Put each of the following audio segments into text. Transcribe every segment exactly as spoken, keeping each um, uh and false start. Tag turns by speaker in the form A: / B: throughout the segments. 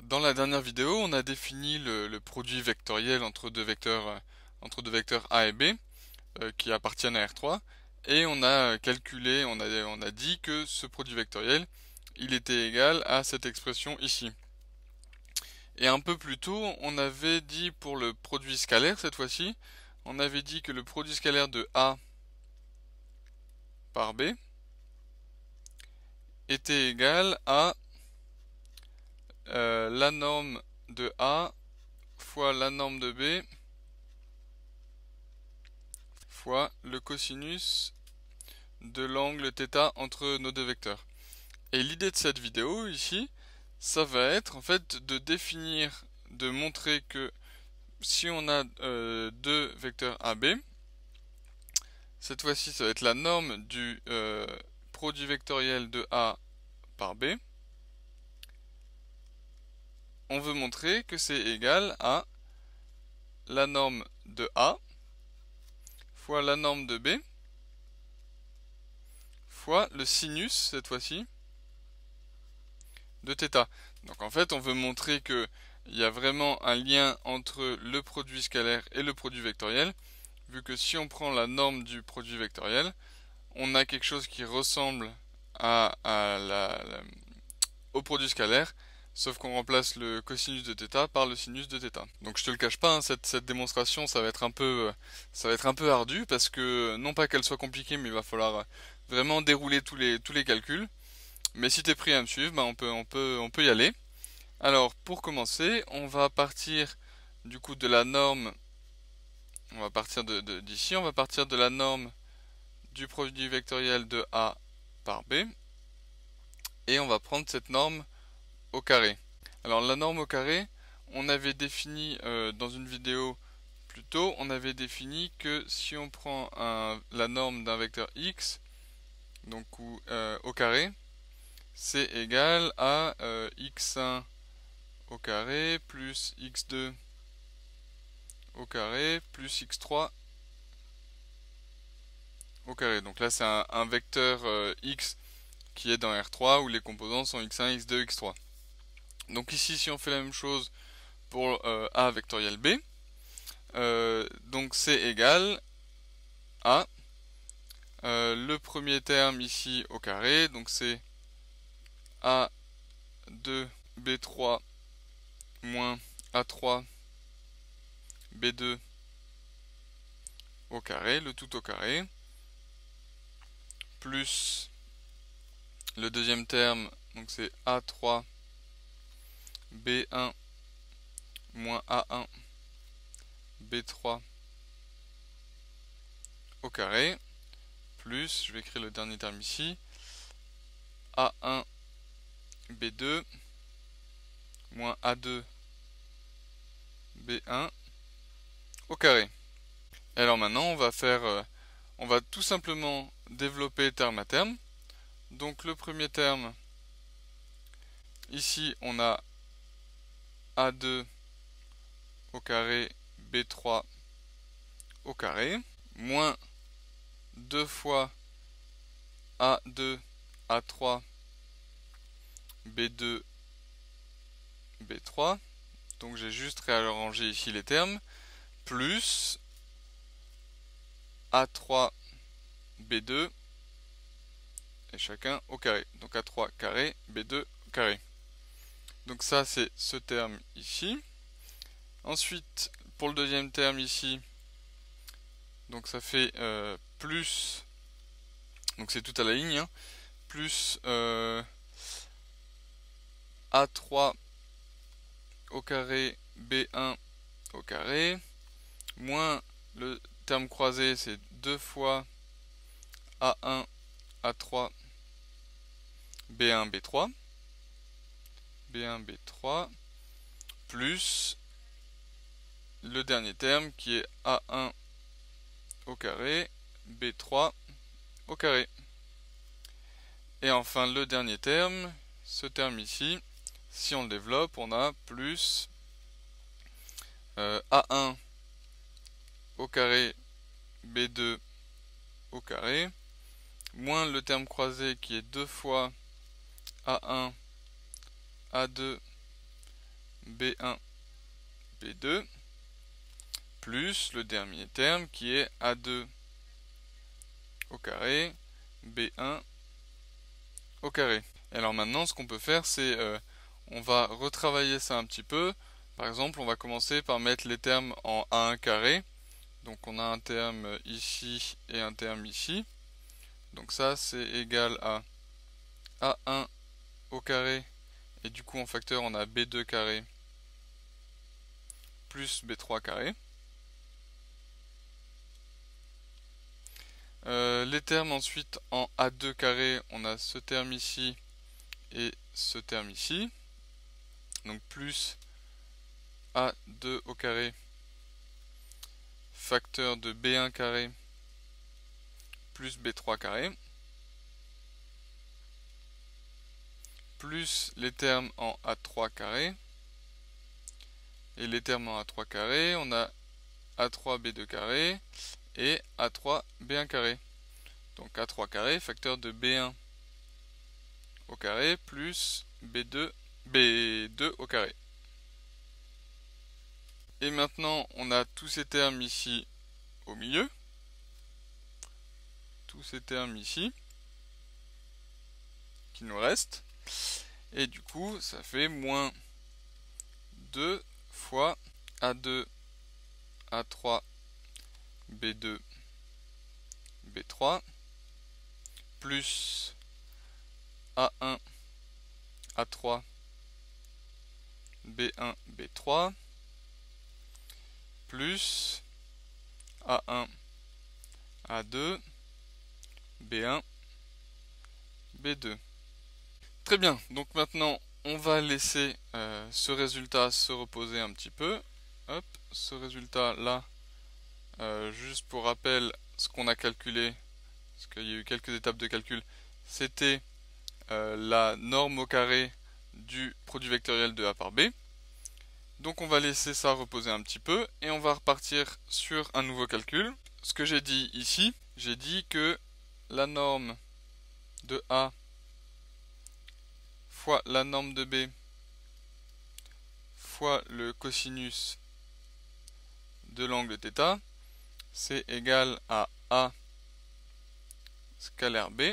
A: Dans la dernière vidéo, on a défini le, le produit vectoriel entre deux vecteurs, euh, entre deux vecteurs A et B euh, qui appartiennent à R trois, et on a calculé, on a, on a dit que ce produit vectoriel, il était égal à cette expression ici. Et un peu plus tôt, on avait dit pour le produit scalaire cette fois-ci, on avait dit que le produit scalaire de A par B était égal à euh, la norme de A fois la norme de B fois le cosinus de l'angle θ entre nos deux vecteurs. Et l'idée de cette vidéo ici, ça va être en fait de définir, de montrer que si on a euh, deux vecteurs A B, cette fois-ci ça va être la norme du euh, produit vectoriel de A par B. On veut montrer que c'est égal à la norme de A fois la norme de B fois le sinus, cette fois-ci, de θ. Donc en fait, on veut montrer que il y a vraiment un lien entre le produit scalaire et le produit vectoriel, vu que si on prend la norme du produit vectoriel, on a quelque chose qui ressemble à, à la, la, au produit scalaire, sauf qu'on remplace le cosinus de θ par le sinus de θ. Donc je te le cache pas, hein, cette, cette démonstration, ça va être un peu, ça va être un peu ardu, parce que non pas qu'elle soit compliquée, mais il va falloir vraiment dérouler tous les, tous les calculs. Mais si t'es prêt à me suivre, bah on peut, on peut, on peut y aller. Alors pour commencer, on va partir du coup de la norme. On va partir de, de, d'ici, on va partir de la norme du produit vectoriel de A par B, et on va prendre cette norme au carré. Alors la norme au carré, on avait défini euh, dans une vidéo plus tôt, on avait défini que si on prend un, la norme d'un vecteur x, donc où, euh, au carré, c'est égal à euh, x un au carré plus x deux au carré plus x trois au carré. Donc là c'est un, un vecteur euh, x qui est dans R trois où les composants sont x un, x deux, x trois. Donc ici si on fait la même chose pour euh, A vectoriel B, euh, donc c'est égal à euh, le premier terme ici au carré, donc c'est A deux B trois moins A trois B deux au carré, le tout au carré, plus le deuxième terme, donc c'est A trois B un moins A un B trois au carré, plus, je vais écrire le dernier terme ici, A un B deux moins A deux B un au carré. Et alors maintenant on va faire, euh, on va tout simplement développer terme à terme. Donc le premier terme, ici on a A deux au carré B trois au carré, moins deux fois A deux A trois B deux B trois, donc j'ai juste réarrangé ici les termes, plus A trois B deux et chacun au carré, donc A trois carré B deux carré. Donc ça c'est ce terme ici. Ensuite pour le deuxième terme ici, donc ça fait euh, plus, donc c'est tout à la ligne, hein, plus euh, A trois au carré B un au carré, moins le terme croisé c'est deux fois A un A trois B un B trois B un B trois, plus le dernier terme qui est A un au carré B trois au carré. Et enfin le dernier terme, ce terme ici, si on le développe, on a plus euh, A un au carré B deux au carré, moins le terme croisé qui est deux fois A un A deux B un, B deux, plus le dernier terme qui est A deux au carré, B un au carré. Et alors maintenant, ce qu'on peut faire, c'est euh, on va retravailler ça un petit peu. Par exemple, on va commencer par mettre les termes en A un carré. Donc on a un terme ici et un terme ici. Donc ça, c'est égal à A un au carré. Et du coup, en facteur, on a B deux carré plus B trois carré. Euh, les termes ensuite en A deux carré, on a ce terme ici et ce terme ici. Donc plus A deux au carré facteur de B un carré plus B trois carré, plus les termes en A trois carré, et les termes en A trois carré, on a A trois B deux carré et A trois B un carré. Donc A trois carré facteur de B un au carré plus B deux, B deux au carré. Et maintenant, on a tous ces termes ici au milieu. Tous ces termes ici qui nous restent. Et du coup, ça fait moins deux fois A deux, A trois, B deux, B trois, plus A un, A trois, B un, B trois, plus A un, A deux, B un, B deux. Très bien, donc maintenant on va laisser euh, ce résultat se reposer un petit peu. Hop, ce résultat là, euh, juste pour rappel, ce qu'on a calculé, parce qu'il y a eu quelques étapes de calcul, c'était euh, la norme au carré du produit vectoriel de A par B. Donc on va laisser ça reposer un petit peu et on va repartir sur un nouveau calcul. Ce que j'ai dit ici, j'ai dit que la norme de A fois la norme de B fois le cosinus de l'angle θ, c'est égal à A scalaire B.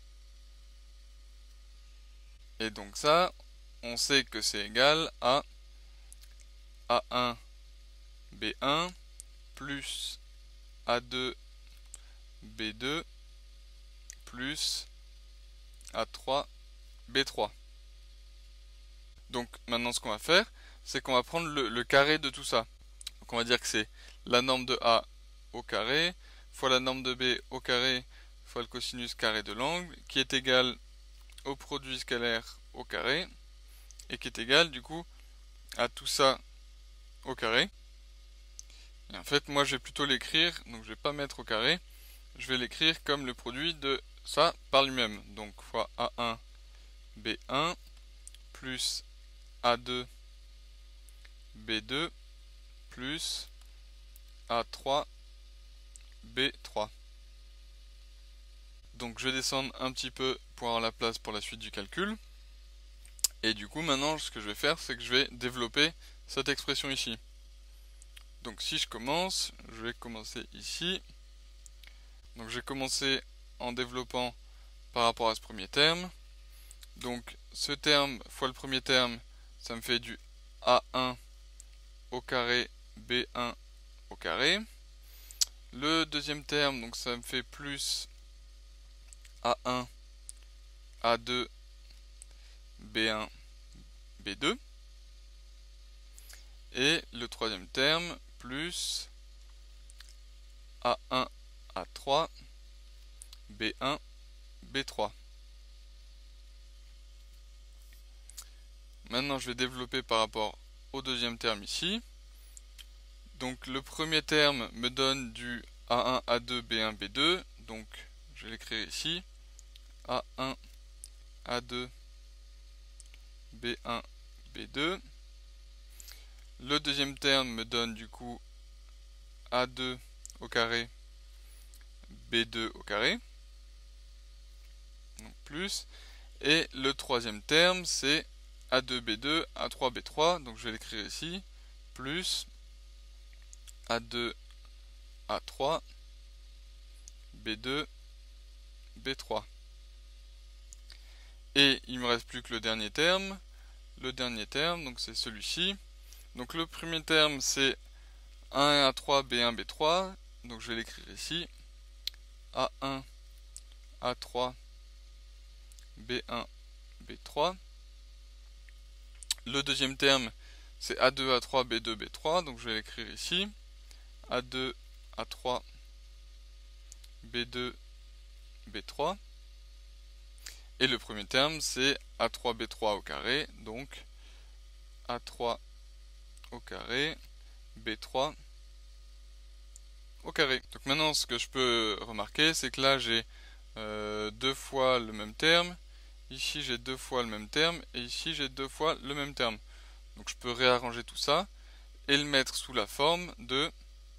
A: Et donc ça, on sait que c'est égal à A un B un plus A deux B deux plus A trois B trois. Donc maintenant ce qu'on va faire, c'est qu'on va prendre le, le carré de tout ça. Donc on va dire que c'est la norme de A au carré fois la norme de B au carré fois le cosinus carré de l'angle qui est égal au produit scalaire au carré et qui est égal du coup à tout ça au carré. Et en fait moi je vais plutôt l'écrire, donc je vais pas mettre au carré, je vais l'écrire comme le produit de ça par lui-même. Donc fois A un B un plus A deux B deux plus A trois B trois. Donc je vais descendre un petit peu pour avoir la place pour la suite du calcul. Et du coup maintenant ce que je vais faire, c'est que je vais développer cette expression ici. Donc si je commence, je vais commencer ici. Donc je vais commencer en développant par rapport à ce premier terme. Donc ce terme fois le premier terme, ça me fait du A un au carré B un au carré. Le deuxième terme, donc ça me fait plus A un A deux B un B deux. Et le troisième terme, plus A un A trois B un B trois. Maintenant, je vais développer par rapport au deuxième terme ici. Donc le premier terme me donne du A un A deux B un B deux. Donc je vais l'écrire ici. A un A deux B un B deux. Le deuxième terme me donne du coup A deux au carré B deux au carré. Donc plus. Et le troisième terme c'est A deux B deux, A trois B trois, donc je vais l'écrire ici, plus A deux A trois B deux B trois. Et il me reste plus que le dernier terme. Le dernier terme, donc c'est celui-ci. Donc le premier terme c'est A un A trois B un B trois, donc je vais l'écrire ici, A un A trois B un B trois. Le deuxième terme c'est A deux A trois B deux B trois, donc je vais l'écrire ici, A deux A trois B deux B trois. Et le premier terme c'est A trois B trois au carré, donc A trois au carré B trois au carré. Donc maintenant ce que je peux remarquer c'est que là j'ai euh, deux fois le même terme, ici j'ai deux fois le même terme et ici j'ai deux fois le même terme. Donc je peux réarranger tout ça et le mettre sous la forme de,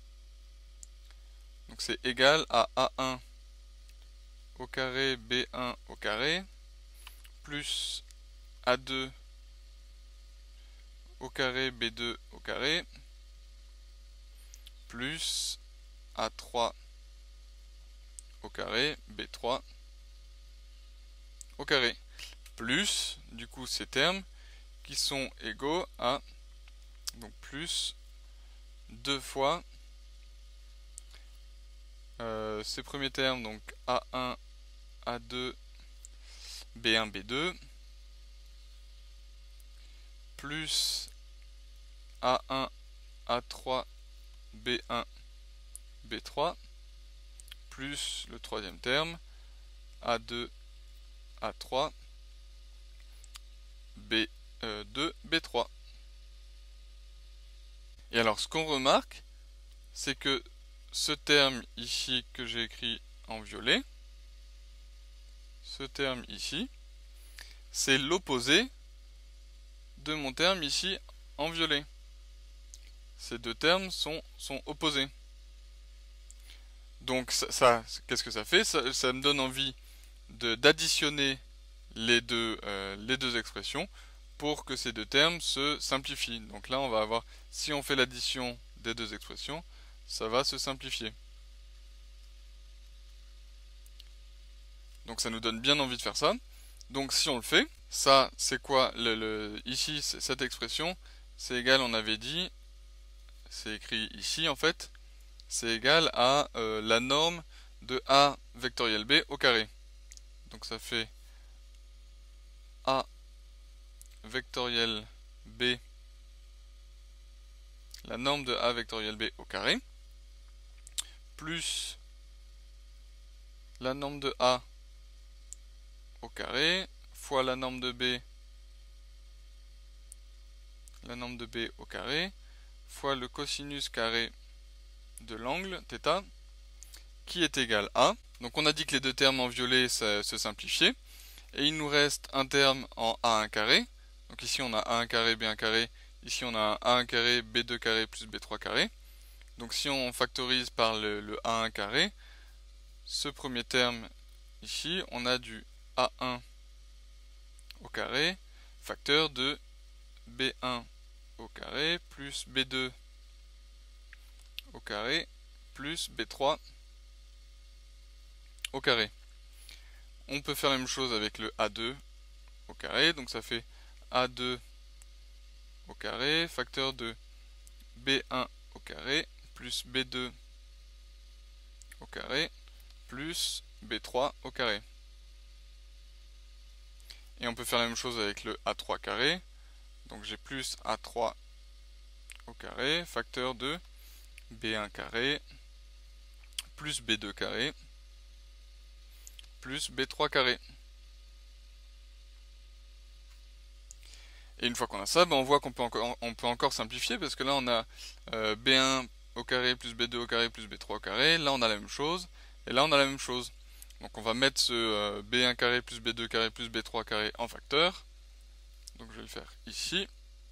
A: donc c'est égal à A un au carré B un au carré plus A deux au carré B deux au carré plus A trois au carré B trois au carré, plus du coup ces termes qui sont égaux à, donc plus deux fois euh, ces premiers termes, donc A un A deux B un B deux plus A un A trois B un B trois plus le troisième terme A deux A trois B deux B trois. Et alors ce qu'on remarque c'est que ce terme ici que j'ai écrit en violet, ce terme ici, c'est l'opposé de mon terme ici en violet. Ces deux termes sont, sont opposés. Donc ça, ça qu'est-ce que ça fait? ça, ça me donne envie d'additionner les deux, euh, les deux expressions pour que ces deux termes se simplifient. Donc là on va avoir, si on fait l'addition des deux expressions, ça va se simplifier. Donc ça nous donne bien envie de faire ça. Donc si on le fait, ça c'est quoi le, le, ici cette expression, c'est égal, on avait dit, c'est écrit ici en fait, c'est égal à euh, la norme de A vectoriel B au carré. Donc ça fait A vectoriel B, la norme de A vectoriel B au carré, plus la norme de A au carré, fois la norme de B, la norme de B au carré, fois le cosinus carré de l'angle θ, qui est égal à, donc on a dit que les deux termes en violet ça, se simplifiaient, et il nous reste un terme en A un carré, donc ici on a A un carré, B un carré, ici on a A un carré, B deux carré plus B trois carré, donc si on factorise par le, le A un carré, ce premier terme ici, on a du A un au carré, facteur de B un au carré, plus B deux au carré, plus B trois au carré. On peut faire la même chose avec le A deux au carré, donc ça fait A deux au carré, facteur de B un au carré, plus B deux au carré, plus B trois au carré. Et on peut faire la même chose avec le A trois carré, donc j'ai plus A trois au carré, facteur de B un carré, plus B deux carré, plus B trois carré. Et une fois qu'on a ça, ben on voit qu'on peut encore, on peut encore simplifier, parce que là on a euh, B un au carré plus B deux au carré plus B trois au carré, là on a la même chose, et là on a la même chose. Donc on va mettre ce euh, B un carré plus B deux carré plus B trois carré en facteur. Donc je vais le faire ici.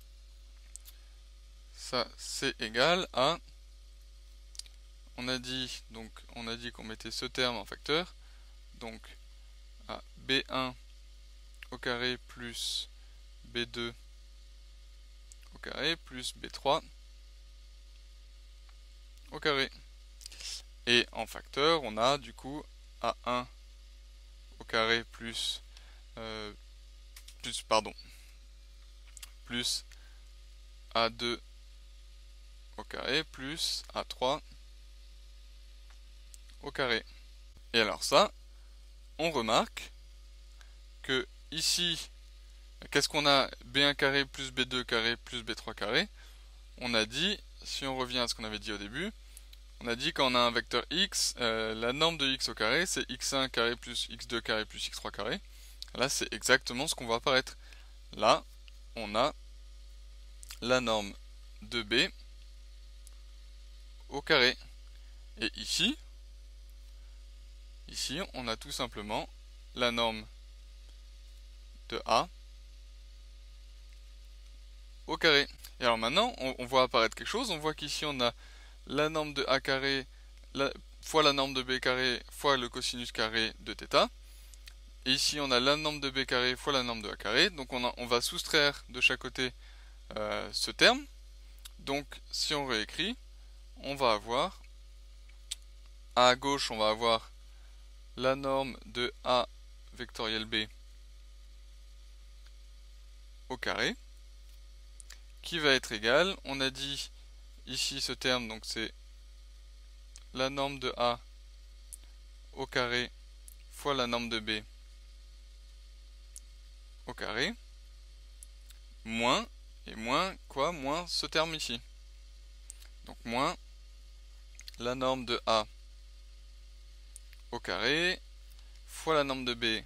A: Ça c'est égal à, on a dit donc on a dit qu'on mettait ce terme en facteur, donc à B un au carré plus B deux au carré plus B trois au carré. Et en facteur, on a du coup A un au carré plus, euh, plus, pardon, plus A deux au carré plus A trois au carré. Et alors ça, on remarque que ici, qu'est-ce qu'on a? B un carré plus B deux carré plus B trois carré. On a dit, si on revient à ce qu'on avait dit au début, on a dit quand on a un vecteur x, euh, la norme de x au carré, c'est x un carré plus x deux carré plus x trois carré. Là, c'est exactement ce qu'on va apparaître. Là, on a la norme de b au carré. Et ici, ici, on a tout simplement la norme de a au carré. Et alors maintenant, on, on voit apparaître quelque chose. On voit qu'ici, on a la norme de a carré la, fois la norme de b carré fois le cosinus carré de θ. Et ici, on a la norme de b carré fois la norme de a carré. Donc, on, a, on va soustraire de chaque côté euh, ce terme. Donc, si on réécrit, on va avoir, à gauche, on va avoir la norme de a vectoriel b au carré, qui va être égale, on a dit ici ce terme, donc c'est la norme de a au carré fois la norme de b au carré, moins, et moins quoi? Moins ce terme ici. Donc moins la norme de a au carré fois la norme de b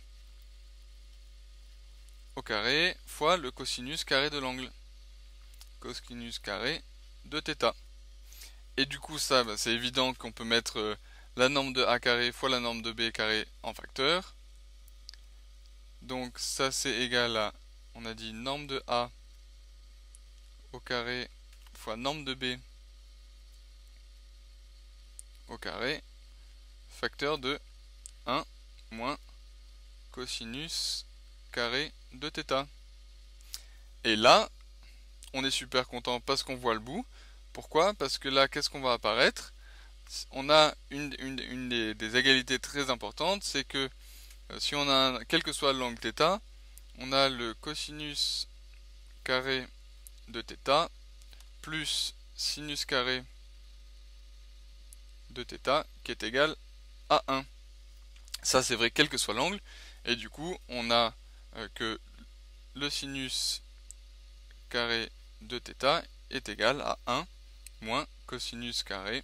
A: au carré fois le cosinus carré de l'angle. Cosinus carré de θ. Et du coup ça, bah, c'est évident qu'on peut mettre euh, la norme de a carré fois la norme de b carré en facteur. Donc ça c'est égal à, on a dit norme de a au carré fois norme de b au carré, facteur de un moins cosinus carré de θ. Et là, on est super content parce qu'on voit le bout. Pourquoi? Parce que là, qu'est-ce qu'on va apparaître? On a une, une, une des, des égalités très importantes, c'est que euh, si on a, un, quel que soit l'angle θ, on a le cosinus carré de θ plus sinus carré de θ qui est égal à un. Ça c'est vrai quel que soit l'angle, et du coup on a euh, que le sinus carré de θ est égal à un moins cosinus carré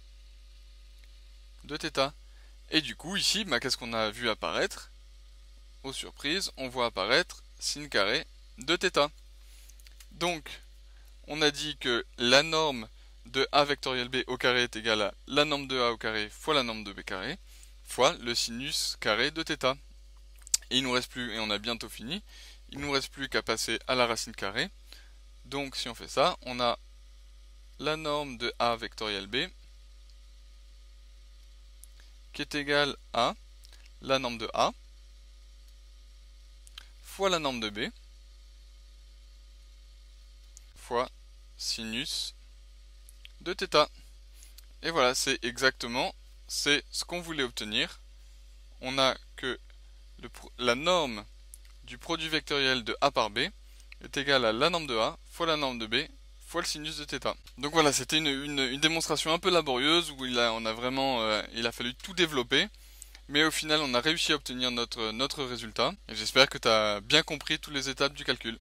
A: de θ. Et du coup ici, bah, qu'est-ce qu'on a vu apparaître? Aux surprises, on voit apparaître sin carré de θ. Donc on a dit que la norme de a vectoriel b au carré est égale à la norme de a au carré fois la norme de b carré fois le sinus carré de θ. Et il nous reste plus, et on a bientôt fini, il nous reste plus qu'à passer à la racine carrée. Donc si on fait ça, on a la norme de a vectoriel b qui est égale à la norme de a fois la norme de b fois sinus de θ. Et voilà, c'est exactement, c'est ce qu'on voulait obtenir. On a que le, la norme du produit vectoriel de a par b est égale à la norme de a fois la norme de b fois le sinus de θ. Donc voilà, c'était une, une, une démonstration un peu laborieuse où il a, on a vraiment, euh, il a fallu tout développer. Mais au final, on a réussi à obtenir notre, notre résultat. Et j'espère que tu as bien compris toutes les étapes du calcul.